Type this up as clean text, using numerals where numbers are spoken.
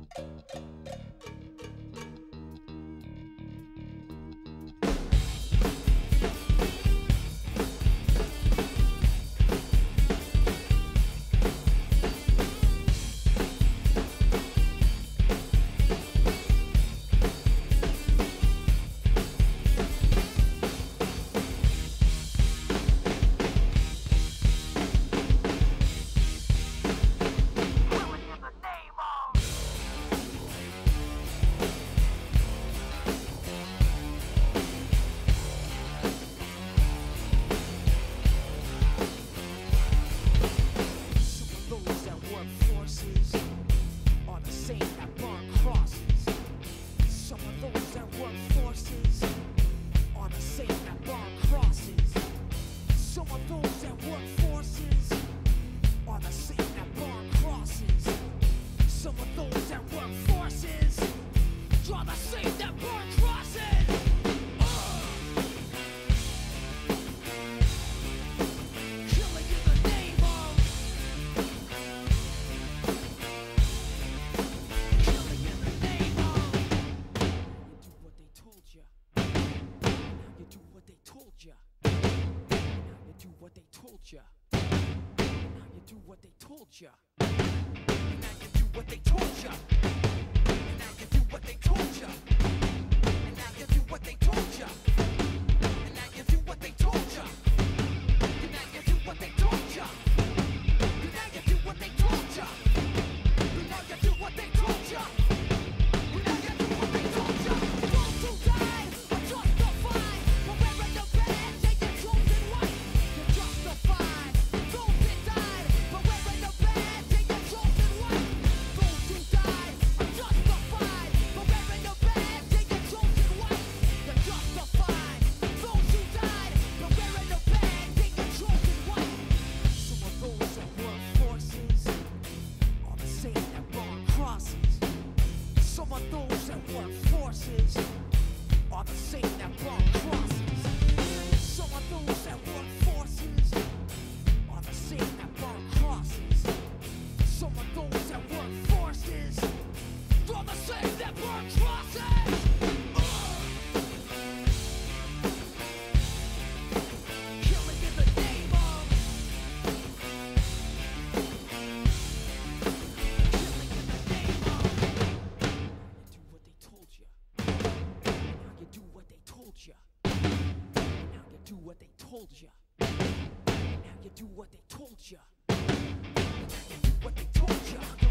ya. Now you do what they told ya. Now you do what they told ya. Now you do what they told ya. And now you do what they told ya. And now you do what they told ya. And now you do what they told ya. And now you do what they told ya. And now you do what they told ya. And now you do what they told ya. Those who died are justified for wearing the badge and your chosen white. You're justified. Those that died for wearing the badge and your chosen white. Those who died are justified for wearing the badge and your chosen white. You're justified. Those who died for wearing the badge and your chosen white. Some of those that work forces are the same that burn crosses. Some of those that work forces are the same that burn crosses. Some of those that work forces are the same that burn crosses. Some of those that work forces are the same that burn crosses. Killing in the name of. Killing in the name of. You do what they told ya. Now you do what they told ya. Now you do what they told ya. Now you do what they told ya. Now you do what they told ya.